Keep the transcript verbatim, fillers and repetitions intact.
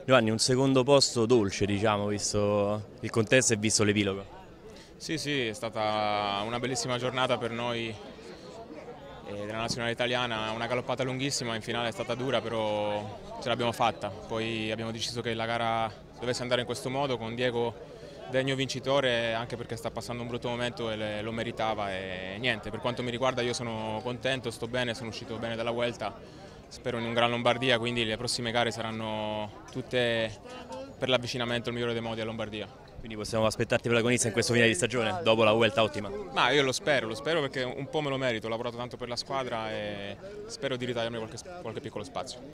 Giovanni, un secondo posto dolce, diciamo, visto il contesto e visto l'epilogo. Sì, sì, è stata una bellissima giornata per noi eh, della nazionale italiana, una galoppata lunghissima, in finale è stata dura, però ce l'abbiamo fatta. Poi abbiamo deciso che la gara dovesse andare in questo modo, con Diego degno vincitore, anche perché sta passando un brutto momento e lo meritava. E niente, per quanto mi riguarda io sono contento, sto bene, sono uscito bene dalla Vuelta, spero in un Gran Lombardia, quindi le prossime gare saranno tutte per l'avvicinamento al migliore dei modi a Lombardia. Quindi possiamo aspettarti protagonista in questo fine di stagione, dopo la Vuelta ottima. Ma io lo spero, lo spero perché un po' me lo merito, ho lavorato tanto per la squadra e spero di ritagliarmi qualche, qualche piccolo spazio.